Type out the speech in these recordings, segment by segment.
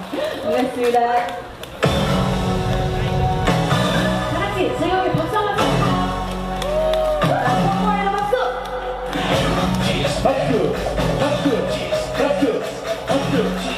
반갑습니다. 다 같이 즐겁게 박수 한번 쳐주세요. 자, 성공해라 박수! 박수! 박수! 박수! 박수!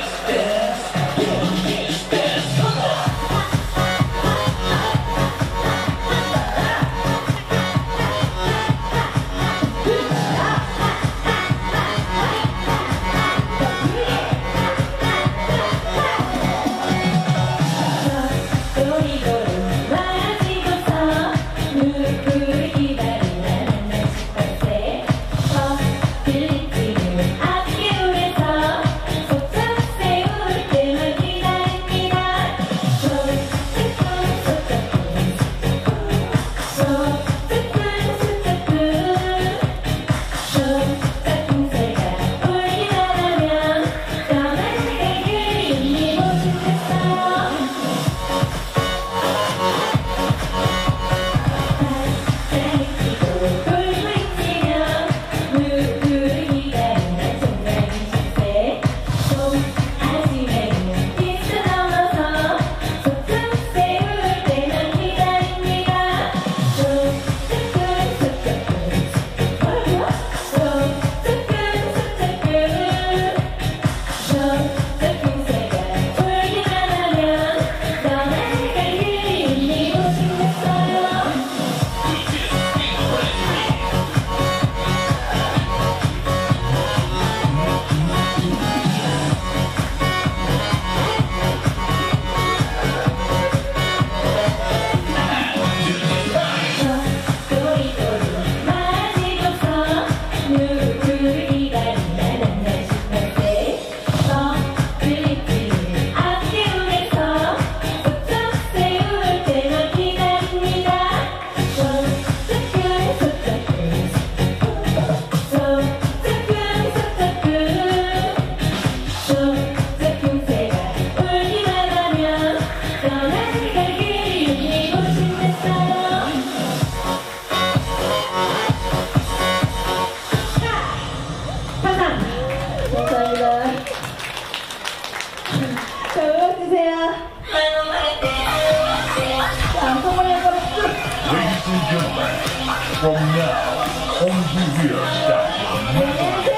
From now, only we are starting Metal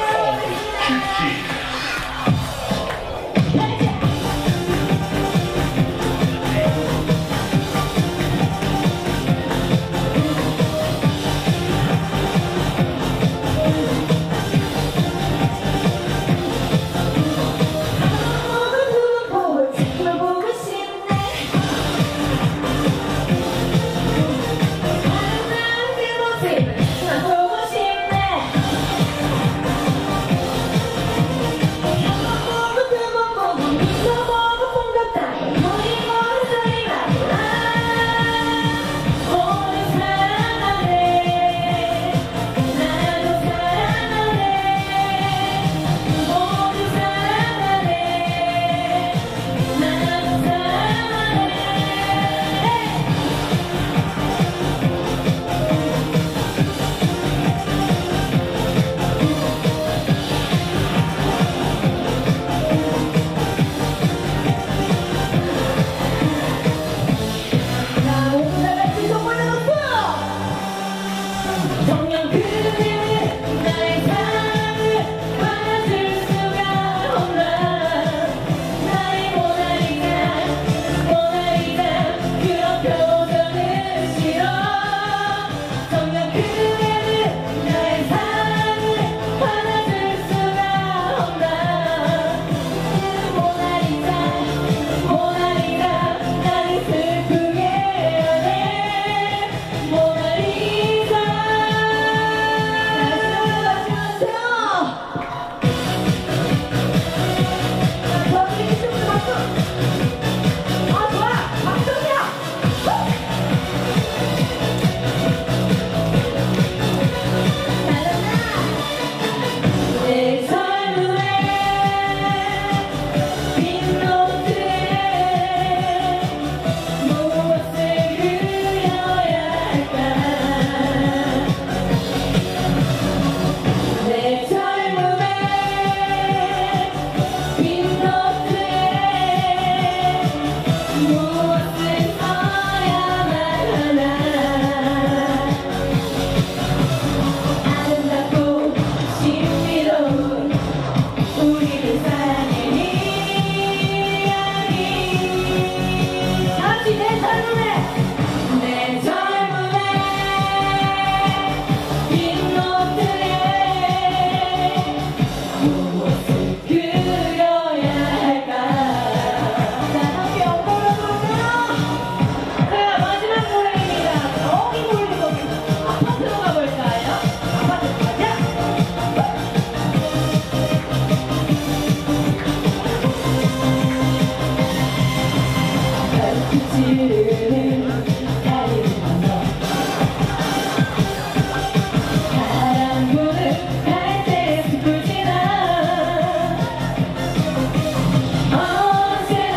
All 50. 지르는 달리는 너 바람 부는 갈대 숲을 지나 언제나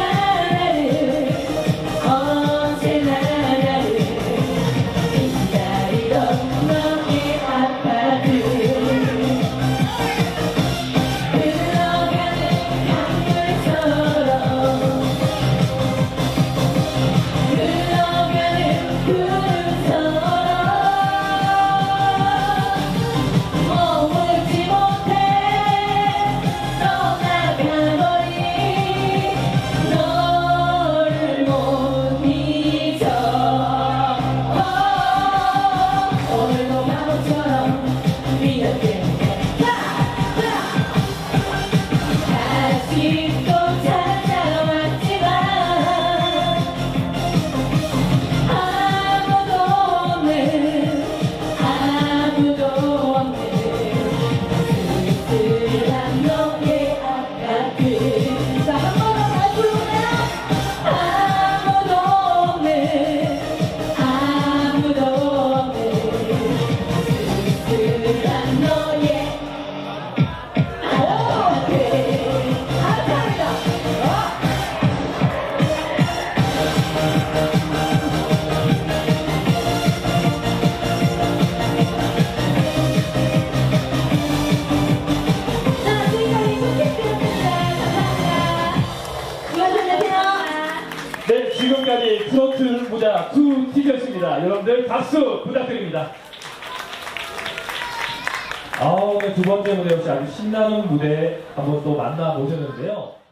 나를 기다리던 너의 아파트 흘러가는 강물처럼 흘러가는 구름처럼 머물지 못해 떠나가버린 너를 못 잊어 오늘도 바보처럼 미련된 다시 또 찾아왔지만 아무도 없는 쓸쓸한 너의 아파트 자, 한 번 더 잘 부르네요 아무도 없는 쓸쓸한 너의 아파트 감사합니다. 자, 지금까지 소개해드렸습니다. 감사합니다. 안녕하세요. 네, 지금까지 트로트 무자 2 티저였습니다. 여러분들 박수 부탁드립니다. 오늘 두 번째 무대 역시 아주 신나는 무대 한번 또 만나보셨는데요.